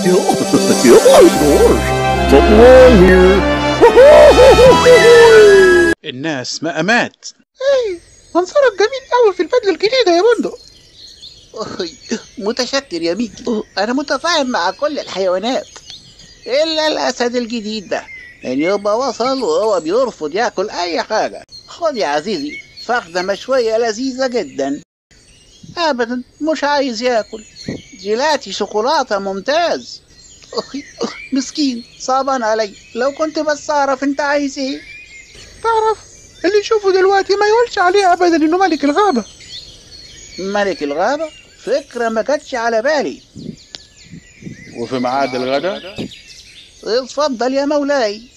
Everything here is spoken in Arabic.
الناس مقامات. ايه منظرك جميل قوي في البدلة الجديدة يا بندق. متشكر يا ميكي، أنا متفاهم مع كل الحيوانات إلا الأسد الجديد ده، إن يبقى وصل وهو بيرفض ياكل أي حاجة. خد يا عزيزي فخدة مشوية لذيذة جدا. أبدا مش عايز ياكل. جيلاتي شوكولاتة ممتاز. مسكين صعبان علي، لو كنت بس أعرف أنت عايز إيه. تعرف اللي نشوفه دلوقتي ما يقولش عليه أبدا إنه ملك الغابة. ملك الغابة؟ فكرة ما جاتش على بالي. وفي ميعاد الغداء اتفضل يا مولاي.